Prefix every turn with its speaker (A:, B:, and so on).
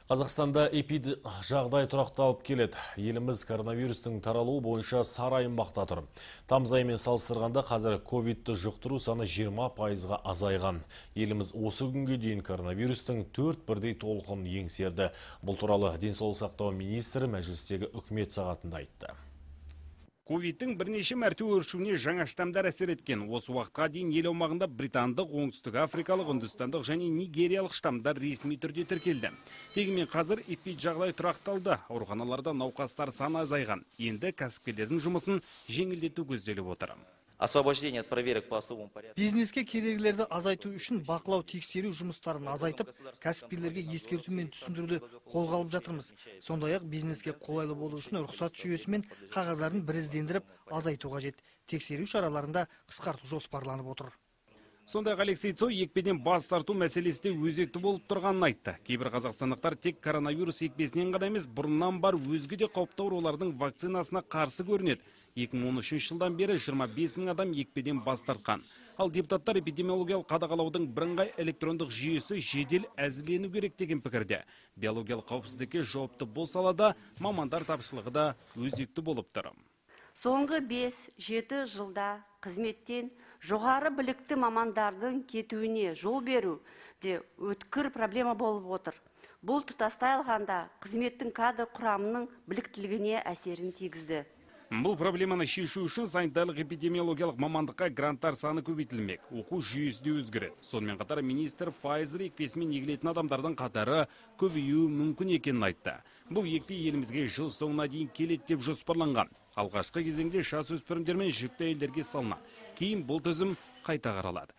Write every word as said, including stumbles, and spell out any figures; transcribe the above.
A: Қазақстанда эпид жағдай тұрақталып келеді. Еліміз коронавирустың таралуы бойынша сары аймақта тұр. Тамыз айымен салыстырғанда қазір ковидті жұқтыру саны жиырма пайызға азайған. Еліміз осы күнге дейін коронавирустың төрт бірдей толқынын еңсерді. Бұл туралы денсаулық сақтау министрі мәжілістегі үкімет сағатында айтты.
B: Ковидтің бірнеше мәрте өршуіне жаңа штамдар әсер еткен. Осы уақытқа дейін ел аумағында британдық, оңтүстік африкалық, үндістандық және нигериялық штамдар ресми түрде тіркелді. Дегенмен қазір эпид жағдай тұрақталды. Ауруханаларда науқастар саны азайған. Енді кәсіпкерлердің жұмысын жеңілдету көзделіп отыр.
C: Освобождение от проверок по особому порядку.
D: Бизнеске кедергілерді азайту үшін бақылау тексеру жұмыстарын азайтып, кәсіпкерлерге ескерту мен түсіндіруді қолға алып жатырмыз. Сондай-ақ бизнеске қолайлы болу үшін рұқсат жүйесі мен қағаздарын біріздендіріп азайту қажет. Тексеру шараларында қысқарту жоспарланып отыр.
B: Сондай-ақ Алексей Цой екпеден бас тарту мәселесі де өзекті болып тұрғанын айтты. Кейбір қазақстандықтар тек коронавирус екпесінен ғана емес, бұрыннан бар өзге де қауіпті аурулардың вакцинасына қарсы көрінеді. екі мың он үшінші жылдан бері жиырма бес мың адам екпеден бас тартқан. Ал депутаттар эпидемиологиялық қадағалаудың бірыңғай электрондық жүйесі жедел әзірлену керек деген пікірде. Биологиялық қауіпсіздікке жауапты бұл салада мамандар тапшылығы да өзекті болып тұр.
E: Соңғы бес жеті жылда қызметтен жоғары білікті мамандардың кетуіне жол беру де өткір проблема болып отыр. Бұл тұтастай алғанда қызметтің кадр құрамының біліктілігіне әсерін тигізді.
B: Бұл проблеманы шешу үшін санитарлық эпидемиологиялық мамандыққа гранттар саны көбейтілмек. Оқу жүйесі де өзгереді. Сонымен қатар министр Pfizer екпесімен егілетін адамдардың қатары көбеюі мүмкін екенін айтты. Бұл екпе елімізге жыл соңына дейін келеді деп жоспарланған. Алғашқы кезеңде жасөспірімдер мен жүкті әйелдерге салынады. Кейін бұл тізім қайта қаралады.